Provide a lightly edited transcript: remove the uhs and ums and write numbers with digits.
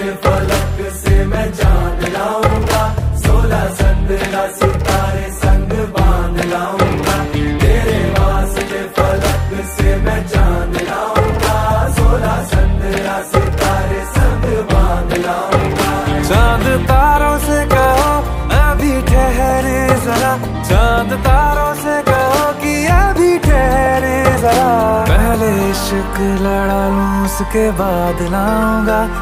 के फलक से मैं चांद लाऊंगा, 16 संदरा सितारे संग बांध लाऊंगा। तेरे वास्ते फलक से मैं चांद लाऊंगा, 16 संदरा सितारे संग बांध लाऊंगा। चांद तारों से कहो अभी ठहरे जरा, चांद तारों से कहो कि अभी ठहरे जरा। पहले इश्क लड़ा लूं उसके बाद लाऊंगा,